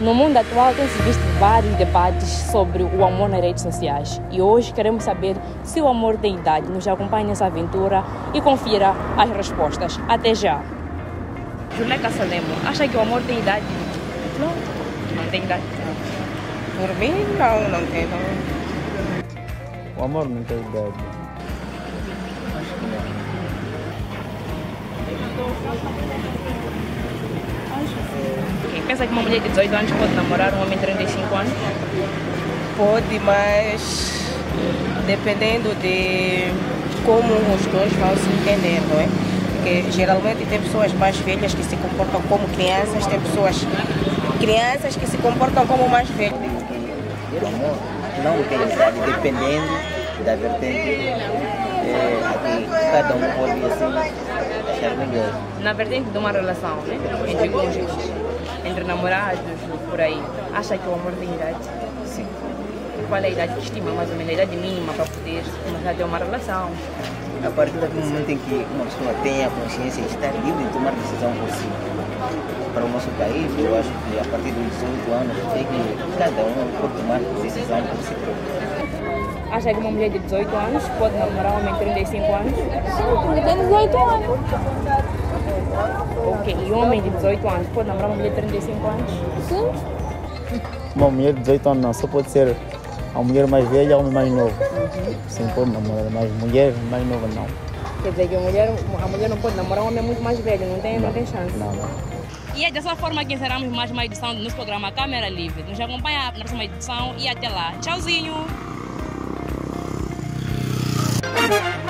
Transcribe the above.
No mundo atual tem-se visto vários debates sobre o amor nas redes sociais e hoje queremos saber se o amor tem idade. Nos acompanhe nessa aventura e confira as respostas. Até já! Juleca Salemo, acha que o amor tem idade? Não tem idade. Por mim, não tem. Não. O amor não tem idade. Acho que não. Quem pensa que uma mulher de 18 anos pode namorar um homem de 35 anos? Pode, mas dependendo de como os dois vão se entender, não é? Porque geralmente tem pessoas mais velhas que se comportam como crianças, tem crianças que se comportam como mais velhas. O amor não tem idade, dependendo da vertente que cada um pode assim achar melhor. Na vertente de uma relação, né? Entre cônjuges, entre namorados, por aí, acha que o amor tem idade? Sim. Qual é a idade que estima, mais ou menos, a idade mínima para poder começar a ter uma relação? A partir do momento em que uma pessoa tem a consciência de estar livre de tomar decisão por si. Para o nosso país, eu acho que a partir dos 18 anos é que cada um pode tomar decisão por si próprio. Acha que uma mulher de 18 anos pode namorar um homem de 35 anos? Tem 18 anos. Ok, e um homem de 18 anos pode namorar uma mulher de 35 anos? Sim. Uma mulher de 18 anos não, só pode ser a mulher mais velha ou o homem mais novo. Sim, pode namorar, mas mulher mais nova não. Quer dizer que a mulher não pode namorar um homem muito mais velho, não tem chance. Não. E é dessa forma que encerramos mais uma edição do nosso programa Câmera Livre. Nos acompanha na próxima edição e até lá. Tchauzinho!